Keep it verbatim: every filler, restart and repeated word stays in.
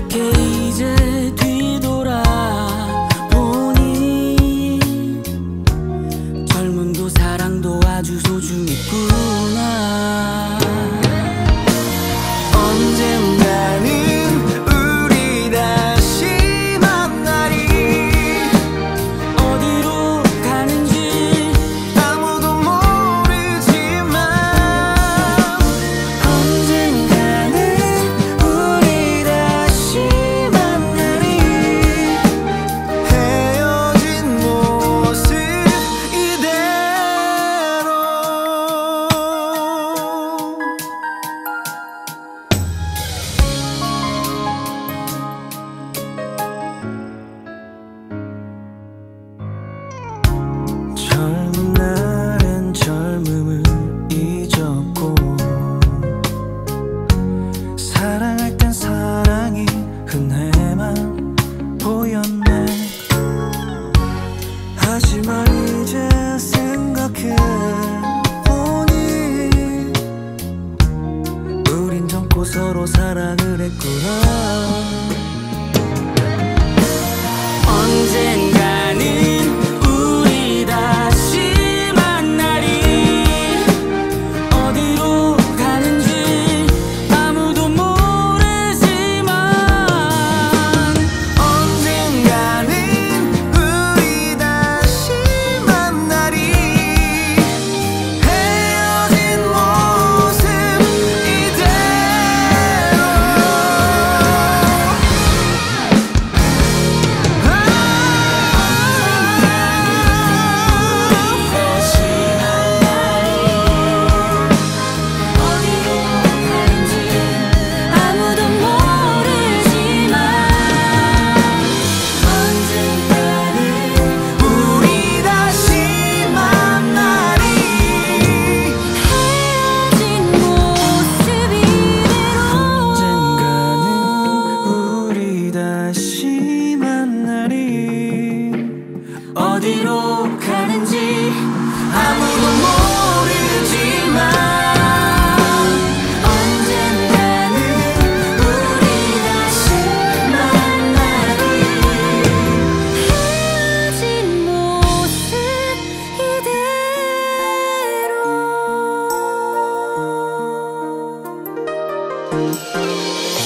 어떻게 이제 뒤돌아보니 젊음도 사랑도 아주 소중했구나. 언젠가는 우리 다시 만나리. 어디로 가는지 아무도 모르지만 언젠가는 우리 다시 만나리. 헤어진 모습 이대로. 젊은 날엔 젊음을 잊었고 사랑할 땐 사랑이 흔해만 보였네. 하지만 이제 생각해보니 우린 젊고 서로 사랑을 했구나. 언젠가는 우리 다시 만나리. 어디로 가는지 아무도 모르지만 언젠가는 우리 다시 만나리. 헤어진 모습 이대로. 어디로 가는지 아무도 모르지만 언젠가는 우리 다시 만나리. 헤어진 모습 이대로.